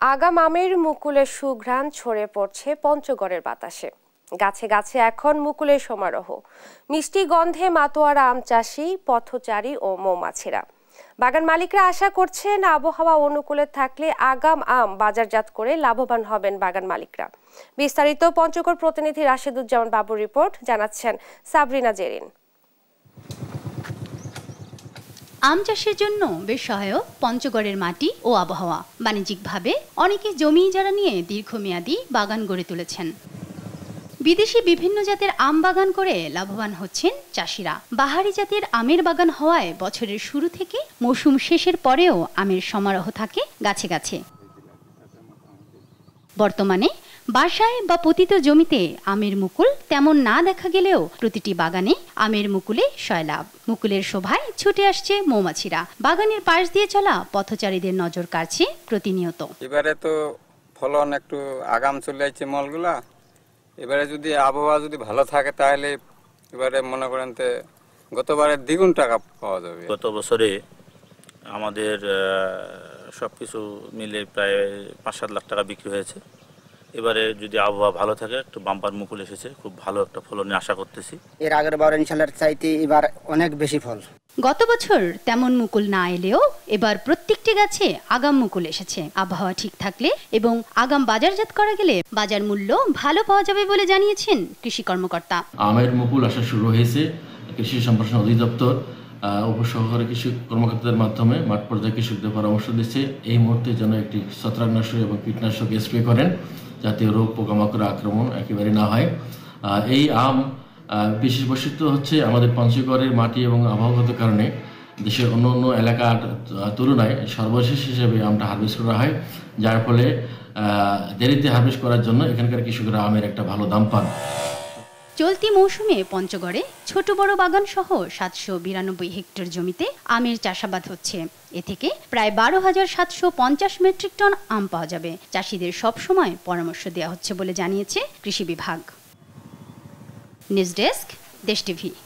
আগাম আমের মুকুলের সুঘ্রাণ ছড়ে পড়ছে পঞ্চগড়ের বাতাসে। গাছে গাছে এখন মুকুলের সমারোহ। মিষ্টি গন্ধে মাতোয়ারা আম চাষি, পথচারী ও মৌমাছিরা। বাগান মালিকরা আশা করছেন আবহাওয়া অনুকূলে থাকলে আগাম আম বাজারজাত করে লাভবান হবেন বাগান মালিকরা। বিস্তারিত পঞ্চগড় প্রতিনিধি রাশেদুজ্জামান বাবুর রিপোর্ট, জানাচ্ছেন সাবরিনা জেরিন। আম চাষের জন্য বেশ সহায়ক পঞ্চগড়ের মাটি ও আবহাওয়া। বাণিজ্যিকভাবে অনেকে জমি ইজারা নিয়ে দীর্ঘমেয়াদী বাগান গড়ে তুলেছেন। বিদেশি বিভিন্ন জাতের আম বাগান করে লাভবান হচ্ছেন চাষিরা। বাহারি জাতের আমের বাগান হওয়ায় বছরের শুরু থেকে মৌসুম শেষের পরেও আমের সমারোহ থাকে গাছে গাছে। বর্তমানে বাসায় বা পতিত জমিতে আমের মুকুল তেমন না দেখা গেলেও প্রতিটি বাগানে আমের মুকুলে সয়লাভ। মুকুলের শোভায় ছুটে আসছে মৌমাছিরা। বাগানের পাশ দিয়ে চলা পথচারীদের নজর কাড়ছে প্রতিনিয়ত। এবারে তো ফলন একটু আগাম চলে যাচ্ছে মলগুলা। এবারে যদি আবহাওয়া যদি ভালো থাকে তাহলে এবারে মনে করেন তো গতবারের দ্বিগুণ টাকা পাওয়া যাবে। গত বছরে আমাদের সবকিছু মিলে প্রায় 5-7 লাখ টাকা বিক্রি হয়েছে। এবারে যদি আবহাওয়া ভালো থাকে একটু বাম্পার মুকুল এসেছে, খুব ভালো একটা ফলনের আশা করতেছি। এর আগের বার ইনশাআল্লাহ চাইতে এবার অনেক বেশি ফল। গত বছর তেমন মুকুল না এলেও এবার প্রত্যেকটি গাছে আগাম মুকুল এসেছে। আবহাওয়া ঠিক থাকলে এবং আগাম বাজারজাত করা গেলে বাজার মূল্য ভালো পাওয়া যাবে বলে জানিয়েছেন কৃষি কর্মকর্তা। আমের মুকুল আসা শুরু হয়েছে। কৃষি সম্প্রসারণ অধিদপ্তর উপসহকারী কৃষি কর্মকর্তাদের মাধ্যমে মাঠ পর্যায়ে কৃষকদের পরামর্শ দিচ্ছে এই মুহূর্তে যেন একটি ছত্রাকনাশক এবং কীটনাশক স্প্রে করেন যাতে রোগ পোকামাকড়ের আক্রমণ একেবারে না হয়। এই আম বিশেষ বৈশিষ্ট্য হচ্ছে আমাদের পঞ্চগড়ের মাটি এবং আবহাওয়াগত কারণে দেশের অন্য অন্য এলাকার তুলনায় সর্বশেষ হিসেবে আমটা হারভেস্ট করা হয়, যার ফলে দেরিতে হারভেস্ট করার জন্য এখানকার কৃষকরা আমের একটা ভালো দাম পান। চলতি মৌসুমে পঞ্চগড়ে ছোট বড় বাগান সহ 792 হেক্টর জমিতে আমের চাষাবাদ হচ্ছে। এ থেকে প্রায় 12,750 মেট্রিক টন আম পাওয়া যাবে। চাষিদের সবসময় পরামর্শ দেওয়া হচ্ছে বলে জানিয়েছে কৃষি বিভাগ। News desk, Desh TV.